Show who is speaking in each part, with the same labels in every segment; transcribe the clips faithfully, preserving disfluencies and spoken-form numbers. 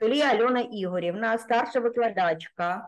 Speaker 1: Столі Альона Ігорівна, старша викладачка,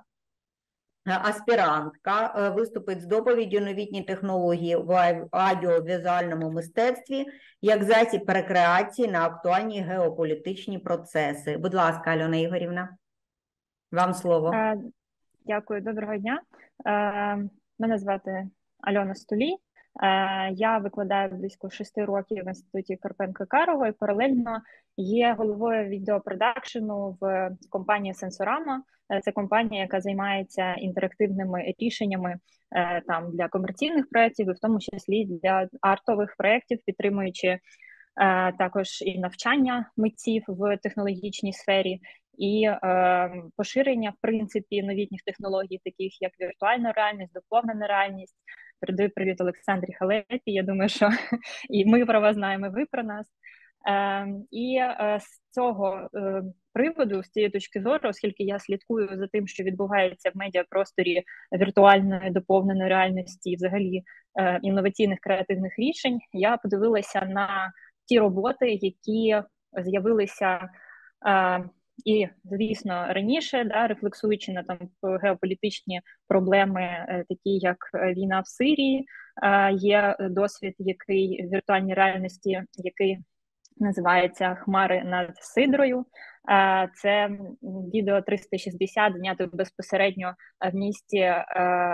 Speaker 1: аспірантка, виступить з доповіддю «Новітні технології в аудіовізуальному мистецтві як засіб рекреації на актуальні геополітичні процеси». Будь ласка, Альона Ігорівна, вам слово.
Speaker 2: Дякую, доброго дня. Мене звати Альона Столій. Я викладаю близько шести років в інституті Карпенка-Карого і паралельно є головою відеопродакшену в компанії Сенсорама. Це компанія, яка займається інтерактивними рішеннями там для комерційних проєктів, і в тому числі для артових проєктів, підтримуючи також і навчання митців в технологічній сфері, і е, поширення, в принципі, новітніх технологій, таких як віртуальна реальність, доповнена реальність. Передаю привіт Олександрі Халепі, я думаю, що і ми про вас знаємо, і ви про нас. Е, і е, з цього е, приводу, з цієї точки зору, оскільки я слідкую за тим, що відбувається в медіапросторі віртуальної, доповненої реальності і взагалі е, інноваційних креативних рішень, я подивилася на ті роботи, які з'явилися е, і, звісно, раніше, да, рефлексуючи на там геополітичні проблеми, е, такі як війна в Сирії, е, є досвід, який в віртуальній реальності, який називається «Хмари над Сидрою». Е, це відео триста шістдесят, знято безпосередньо в місті е,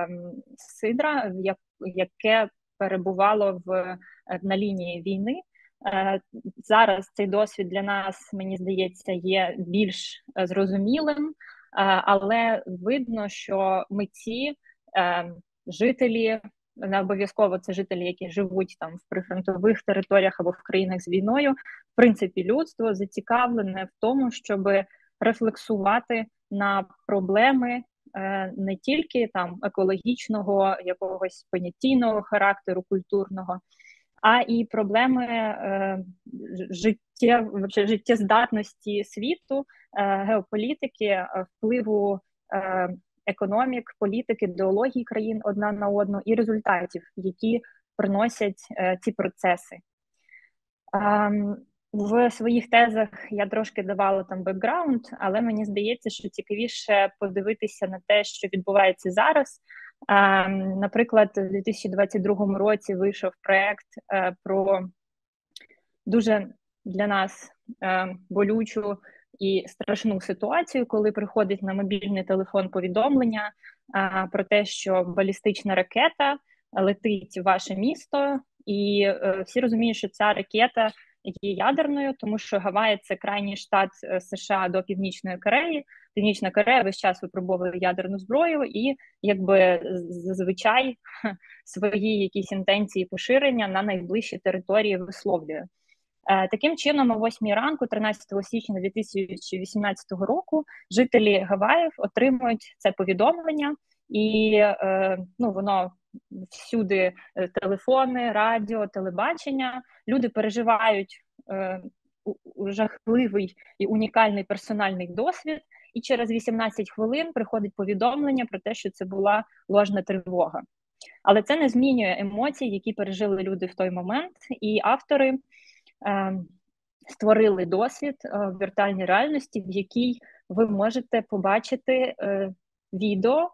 Speaker 2: Сидра, яке перебувало в, на лінії війни. Зараз цей досвід для нас, мені здається, є більш зрозумілим, але видно, що митці, жителі, не обов'язково це жителі, які живуть там в прифронтових територіях або в країнах з війною, в принципі, людство зацікавлене в тому, щоб рефлексувати на проблеми не тільки там екологічного, якогось понятійного характеру, культурного, а і проблеми е, життя, вообще, життєздатності світу, е, геополітики, впливу е, економік, політики, ідеології країн одна на одну і результатів, які приносять е, ці процеси. Е, в своїх тезах я трошки давала там бекграунд, але мені здається, що цікавіше подивитися на те, що відбувається зараз. Uh, наприклад, у дві тисячі двадцять другому році вийшов проєкт uh, про дуже для нас uh, болючу і страшну ситуацію, коли приходить на мобільний телефон повідомлення uh, про те, що балістична ракета летить в ваше місто, і uh, всі розуміють, що ця ракета є ядерною, тому що Гаваї – це крайній штат США до Північної Кореї. Північна Корея весь час випробовує ядерну зброю і, якби, зазвичай свої якісь інтенції поширення на найближчі території висловлює. Е, таким чином, о восьмій ранку, тринадцятого січня дві тисячі вісімнадцятого року, жителі Гаваїв отримують це повідомлення, і е, ну, воно всюди телефони, радіо, телебачення. Люди переживають е, жахливий і унікальний персональний досвід, і через вісімнадцять хвилин приходить повідомлення про те, що це була ложна тривога. Але це не змінює емоцій, які пережили люди в той момент, і автори е, створили досвід е, в віртуальній реальності, в якій ви можете побачити е, відео,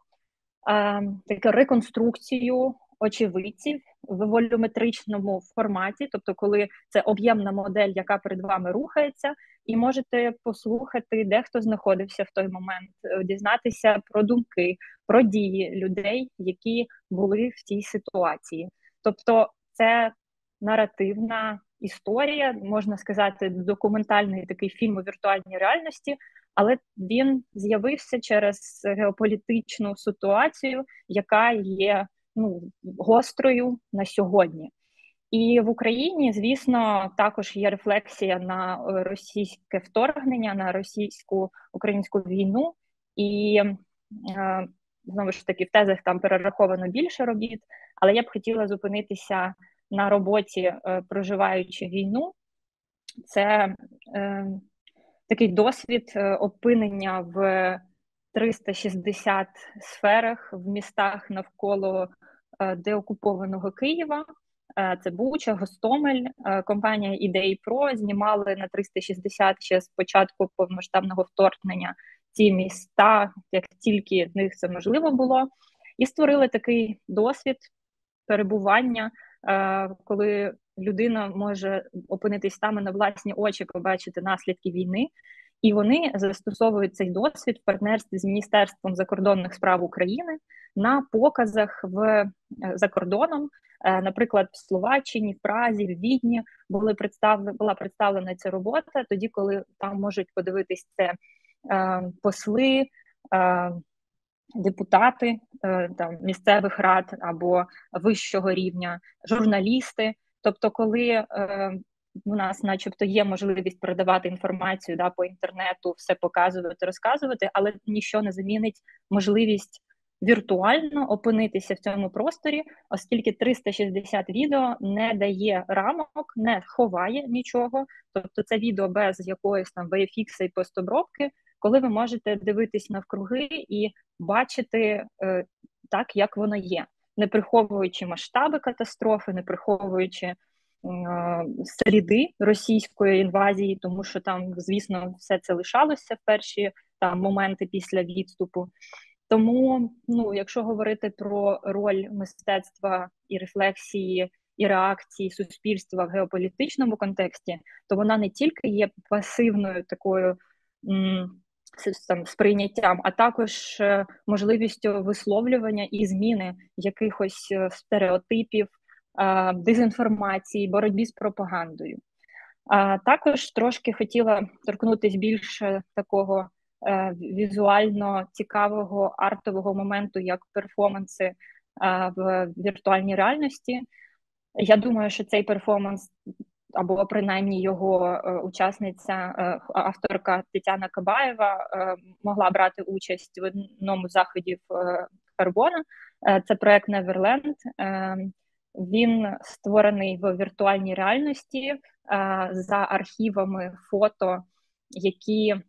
Speaker 2: таку реконструкцію очевидців в волюметричному форматі, тобто коли це об'ємна модель, яка перед вами рухається, і можете послухати, де хто знаходився в той момент, дізнатися про думки, про дії людей, які були в цій ситуації. Тобто це наративна історія, можна сказати, документальний такий фільм у віртуальній реальності, але він з'явився через геополітичну ситуацію, яка є ну, гострою на сьогодні. І в Україні, звісно, також є рефлексія на російське вторгнення, на російсько-українську війну. І, е, знову ж таки, в тезах там перераховано більше робіт, але я б хотіла зупинитися на роботі е, «Проживаючи війну». Це е, такий досвід опинення в триста шістдесят сферах в містах навколо деокупованого Києва, Е, Це Буча, Гостомель, е, компанія Ідеї Про знімали на триста шістдесят ще з початку повномасштабного вторгнення ці міста, як тільки в них це можливо було, і створили такий досвід перебування, е, коли людина може опинитись саме на власні очі, побачити наслідки війни. І вони застосовують цей досвід в партнерстві з Міністерством закордонних справ України на показах в за кордоном. Наприклад, в Словаччині, в Празі, в Відні були представлені, була представлена ця робота, тоді, коли там можуть подивитись це е, посли, е, депутати е, там, місцевих рад або вищого рівня, журналісти. Тобто, коли е, у нас начебто є можливість передавати інформацію да, по інтернету, все показувати, розказувати, але нічого не замінить можливість віртуально опинитися в цьому просторі, оскільки триста шістдесят відео не дає рамок, не ховає нічого, тобто це відео без якоїсь там ві еф ікс і постобробки, коли ви можете дивитись навкруги і бачити е, так, як воно є, не приховуючи масштаби катастрофи, не приховуючи е, сліди російської інвазії, тому що там, звісно, все це лишалося в перші там моменти після відступу. Тому, ну, якщо говорити про роль мистецтва і рефлексії, і реакції суспільства в геополітичному контексті, то вона не тільки є пасивною такою м, там, сприйняттям, а також е, можливістю висловлювання і зміни якихось е, стереотипів, е, дезінформації, боротьбі з пропагандою. А також трошки хотіла торкнутися більше такого е, візуально цікавого артового моменту, як перформанси е, в віртуальній реальності. Я думаю, що цей перформанс, або принаймні його е, учасниця, е, авторка Тетяна Кабаєва, е, могла брати участь в одному з заходів е, Карбона. Е, це проект Neverland. Е, він створений в віртуальній реальності е, за архівами фото, які е,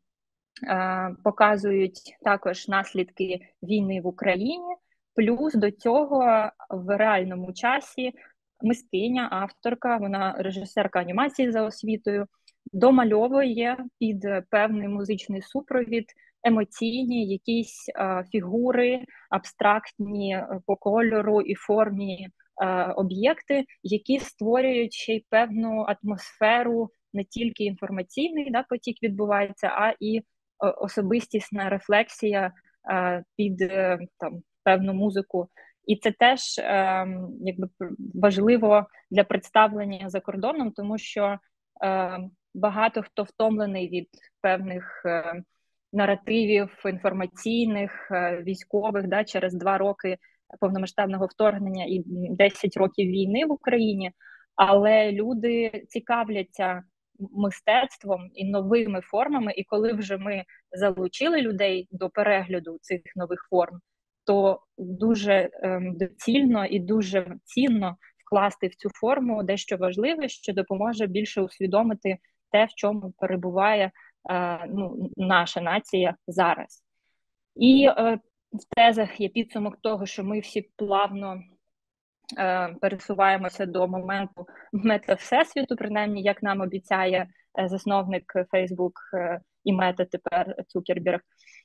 Speaker 2: показують також наслідки війни в Україні. Плюс до цього в реальному часі мисткиня, авторка, вона режисерка анімації за освітою, домальовує під певний музичний супровід емоційні якісь е, фігури, абстрактні по кольору і формі е, об'єкти, які створюють ще й певну атмосферу, не тільки інформаційний да, потік відбувається, а і особистісна рефлексія е, під е, там, певну музику. І це теж е, якби важливо для представлення за кордоном, тому що е, багато хто втомлений від певних е, наративів інформаційних, е, військових, да, через два роки повномасштабного вторгнення і десять років війни в Україні, але люди цікавляться мистецтвом і новими формами, і коли вже ми залучили людей до перегляду цих нових форм, то дуже ем, доцільно і дуже цінно вкласти в цю форму дещо важливе, що допоможе більше усвідомити те, в чому перебуває е, ну, наша нація зараз. І е, в тезах є підсумок того, що ми всі плавно е, пересуваємося до моменту мета-всесвіту, принаймні, як нам обіцяє е, засновник Facebook е, і мета тепер Цукерберг.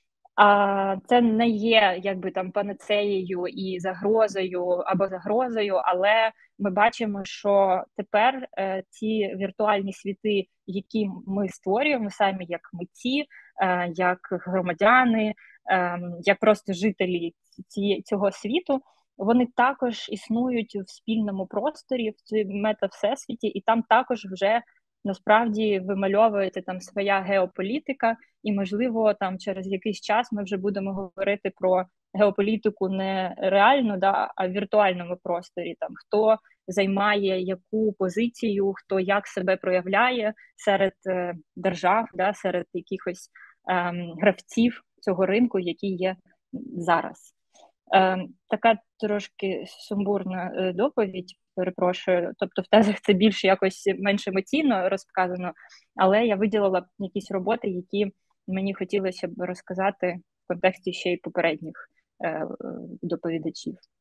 Speaker 2: А це не є якби там панацеєю і загрозою або загрозою, але ми бачимо, що тепер е, ці віртуальні світи, які ми створюємо самі як митці, е, як громадяни, е, як просто жителі ці, цього світу, вони також існують в спільному просторі, в цьому мета-всесвіті, і там також вже насправді вимальовується там своя геополітика, і, можливо, там через якийсь час ми вже будемо говорити про геополітику не реальну, да, а в віртуальному просторі. Там хто займає яку позицію, хто як себе проявляє серед е, держав, да, серед якихось е, гравців цього ринку, які є зараз. Е, така трошки сумбурна е, доповідь, перепрошую, тобто в тезах це більше якось менш емоційно розказано, але я виділила якісь роботи, які мені хотілося б розказати в контексті ще й попередніх е, доповідачів.